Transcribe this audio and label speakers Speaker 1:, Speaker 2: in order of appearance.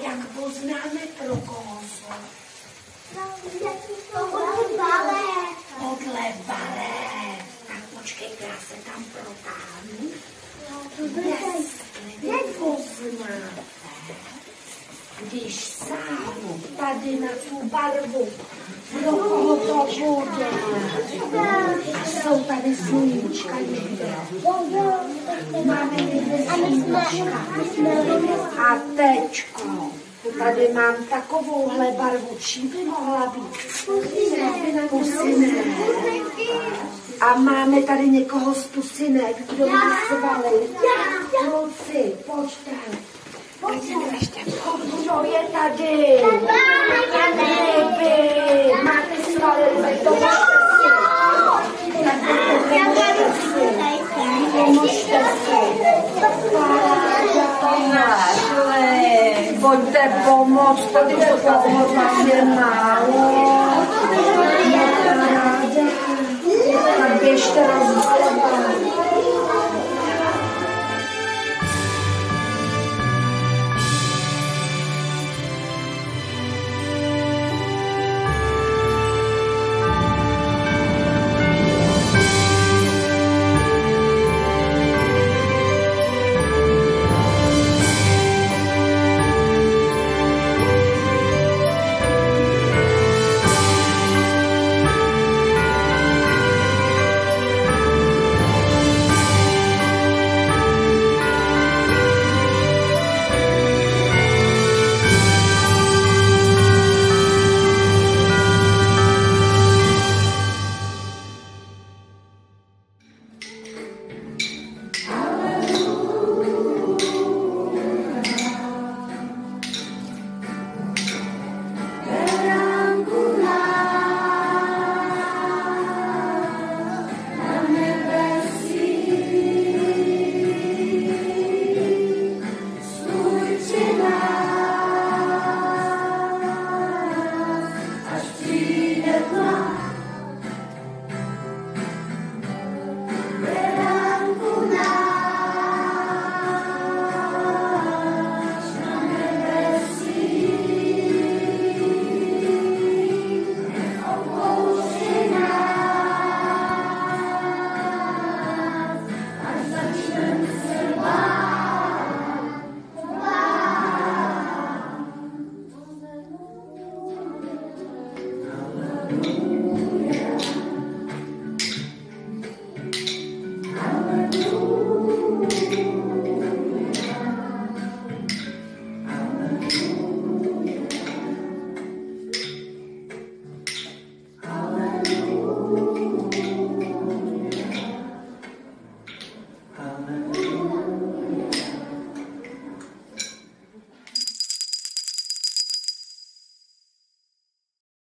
Speaker 1: jak poznáme, pro koho jsou? Podle barev. Tak počkejte, já se tam protáhnu. Jestli poznáte, když sáhnu tady na tu barvu, pro koho to bude? Jsou tady sluníčka někde. Máme někde sluníčka. A tečko. Tady mám takovouhle barvu. Čím by mohla být? Pusinek. A máme tady někoho z pusinek, kdo by svali. Kluci, pojďte. Kdo je tady? Vy. Máte svaly, to pomožte si. Pojďte pomoct, tady to pomoct vám je málo. Tak běžte rozbalovat.